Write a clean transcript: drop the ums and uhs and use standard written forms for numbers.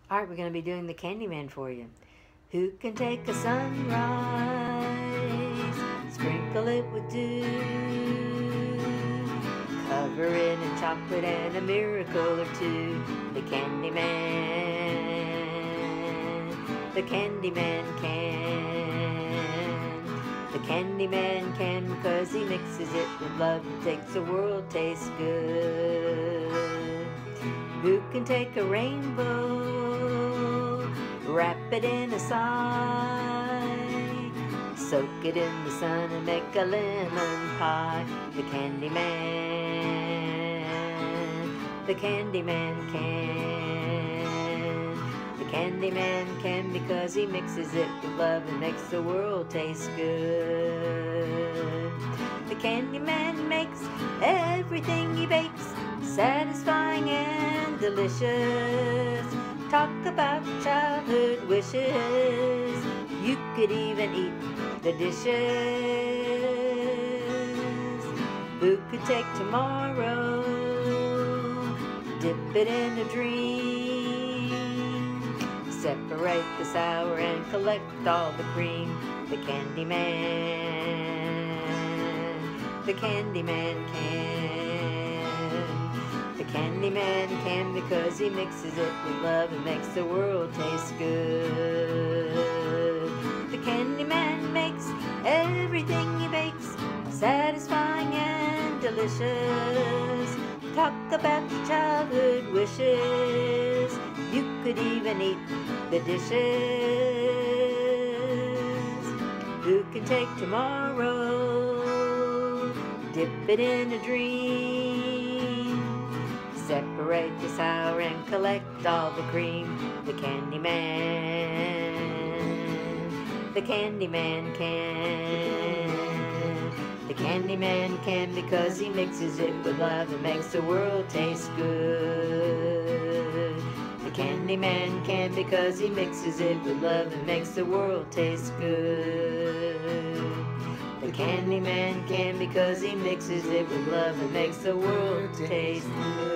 Alright, we're going to be doing the Candyman for you. Who can take a sunrise, sprinkle it with dew, cover it in chocolate and a miracle or two? The Candyman, the Candyman can. The Candyman can because he mixes it with love and takes the world taste good. Who can take a rainbow, wrap it in a sigh, soak it in the sun and make a lemon pie? The Candyman, the Candyman can. The Candyman can because he mixes it with love and makes the world taste good. The Candyman makes everything he bakes satisfying and delicious. Talk about childhood wishes, you could even eat the dishes. Who could take tomorrow, dip it in a dream, separate the sour and collect all the cream? The Candyman, the Candyman can. The Candyman can because he mixes it with love and makes the world taste good. The Candyman makes everything he bakes satisfying and delicious. Talk about your childhood wishes, you could even eat the dishes. Who can take tomorrow, dip it in a dream, separate the sour and collect all the cream? The Candyman, the Candyman can. The Candyman can because he mixes it with love and makes the world taste good. The Candyman can because he mixes it with love and makes the world taste good. The Candyman can because he mixes it with love and makes the world taste good.